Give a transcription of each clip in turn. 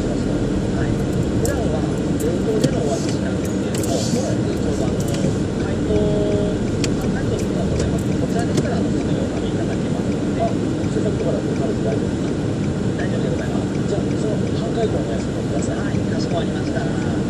しますか？ はい。普段は冷凍でのお渡しなんですけれども、ちょうど解凍、解凍するのはございます。こちらでしたらすぐにお食べいただけますので、 収穫とかだと食べて大丈夫ですか？ 大丈夫でございます。 じゃあその半解凍のやつもください。 はい、かしこまりました。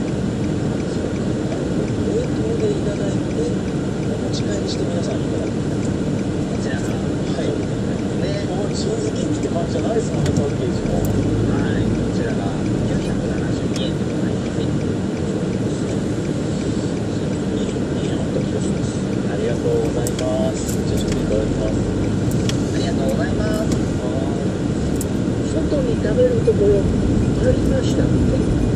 冷凍でいただいてお持ち帰りして皆さんにいただく。 こちらが、 はい。 ね、 もうチーズケーキって感じじゃないですもんね、パッケージも。 はい、こちらが972円でございます。 いいなった気がします。ありがとうございます。じゃあちょっといただきます。 ありがとうございます。 外に食べるところありましたっけ？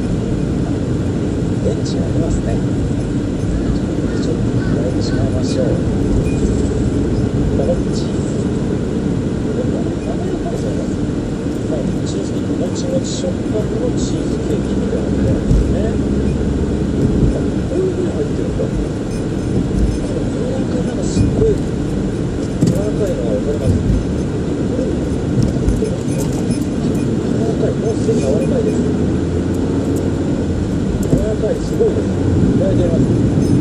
ベンチありますね。ちょっといただいてしまいましょう。ダブルチーズ。名前を書いてあります。まあ、チーズケーキ、もちもち食感のチーズケーキみたいなのがあるんですね。あ、こういう風に入ってるんだ。この柔らかい、なんかすっごい柔らかいのがわかります。柔らかい、もうすでに柔らかいです。柔らかい、すごいです。いただいてみます。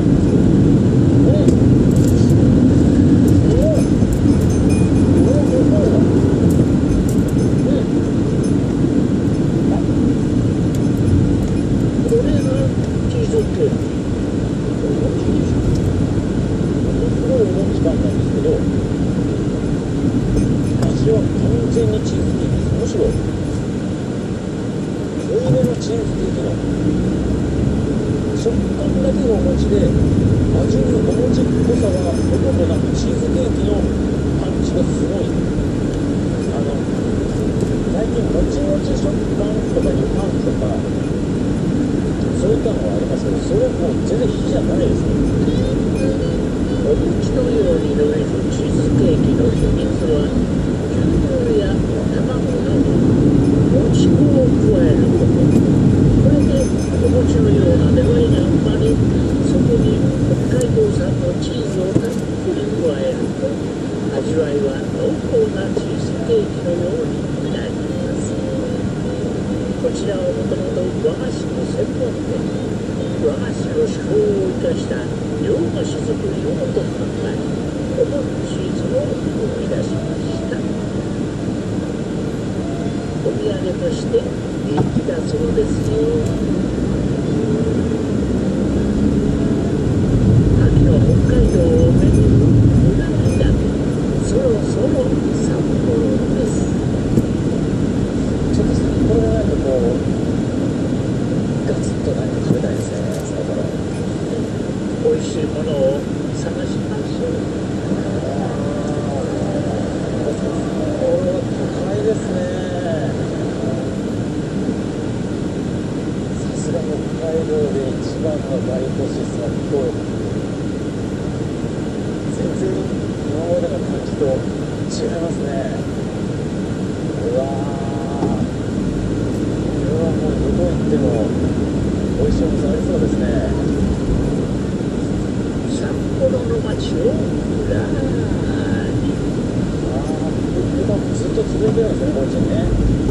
これがチーズケーキ。 ものすごいお餅感なんですけど、味は完全にチーズケーキです。むしろ濃いめのチーズケーキの食感だけがお餅で、味にお餅っぽさはほとんどなく、チーズケーキのパンチがすごい。最近もちもち食感とかいうパンとかそういったのはありますけど、それはもう全然比じゃないですね。 お餅のように伸びるチーズケーキの秘密は、牛乳や卵などもち粉を加えること。これでお餅のような粘りが生まれ、そこに北海道産のチーズをたっぷり加えると、味わいは濃厚なチーズケーキのようになります。こちらはもともと和菓子の専門店。和菓子の手法を生かした洋菓子作りをもと考え、おもチーズを生み出しました。お土産として人気だそうですよ。秋の北海道を巡るうなぎ旅、そろそろ札幌です。 ちょっと先これがないとこうガツッとなんか食べたいですね、最後の。 美味しいものを探しましょう。 これは高いですね。さすが北海道で一番の大都市札幌。全然今までの感じと違いますね。うわー、これはもうどこ行っても美味しいお店ありそうですね。 札幌の街をぶらり。 ずっと続いてるんですね、こっちにね。